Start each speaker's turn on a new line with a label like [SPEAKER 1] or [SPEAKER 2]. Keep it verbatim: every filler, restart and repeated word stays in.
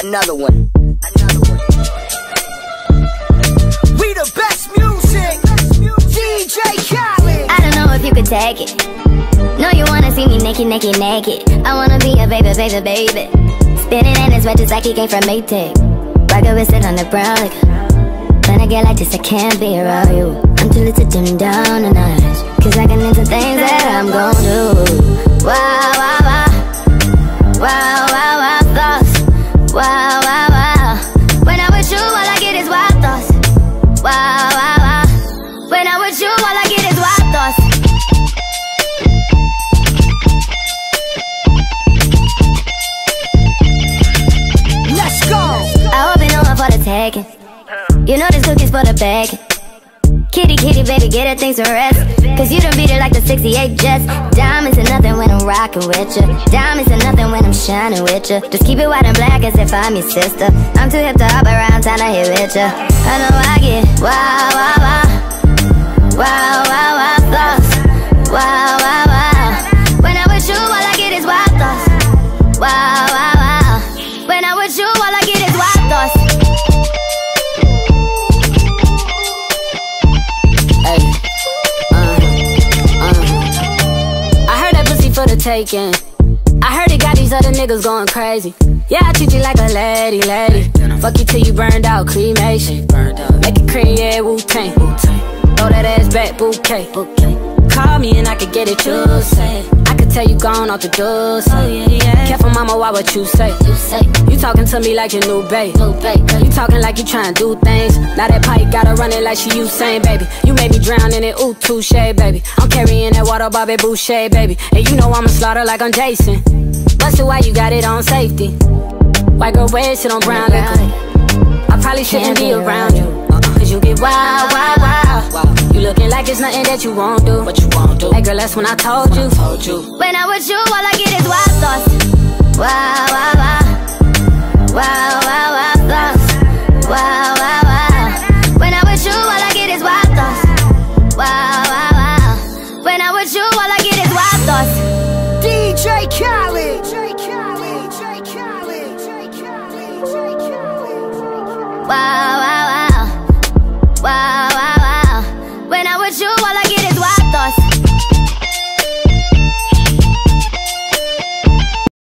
[SPEAKER 1] Another one. Another one. We the best music. D J Khaled.
[SPEAKER 2] I don't know if you could take it. No, you wanna see me naked, naked, naked. I wanna be a baby, baby, baby. Spinning in his red just like he came from Maytag. Rocket with it on the brown like. When I get like this, I can't be around you. I'm too little to dim down a notch. Cause I can into things that I'm gon' do. Wow, wow, wow. Wow, wow, wow, thoughts. Wow, wow, wow. When I'm with you, all I get is wild thoughts. Wow, wow, wow. When I'm with you, all I get is wild thoughts.
[SPEAKER 1] Let's go.
[SPEAKER 2] I hope you know I'm for the taking. You know this cookie's for the bag. Kitty, kitty, baby, get her things to rest. Cause you done beat it like the sixty-eight Jets. Diamonds are nothing when I'm rockin' with ya. Diamonds are nothing when I'm shining with ya. Just keep it white and black as if I'm your sister. I'm too hip to hop around, time to hit with ya. I know I get wow, wow, wow. Wow, wow, wow, thoughts. Wow, wow, wow. When I'm with you, all I get is wild thoughts. Wow, wow, wow. When I'm with you, all I get is wild thoughts.
[SPEAKER 3] For the taking. I heard it got these other niggas going crazy. Yeah, I treat you like a lady, lady. Fuck you till you burned out, cremation. Make it cream, yeah, Wu-Tang. Throw that ass back, bouquet. Call me and I could get it, you say. I could tell you gone off the doors. Oh, yeah, yeah. Careful, mama, why what you say? You say you talking to me like your new babe. You talking like you trying to do things. Now that pipe gotta run it like she Usain, baby. You made me drown in it, ooh, touche, baby. I'm carrying that water, Bobby Boucher, baby. And you know I'ma slaughter like I'm Jason. Busted, why you got it on safety? White girl, wear shit on brown liquor. I probably shouldn't be around you. Cause you get wild, wild, wild. You looking like it's nothing that you won't do. What you won't do? Hey girl, that's when I told you.
[SPEAKER 2] When I'm with you, all I get is wild thoughts. Wow, wow, wow. Wow, wow, wow, thoughts. Wow, wow, wow. When I'm with you, all I get is wild thoughts. Wow, wow, wow. When I'm with you, all I get is wild thoughts.
[SPEAKER 1] D J Khaled.
[SPEAKER 2] Wow.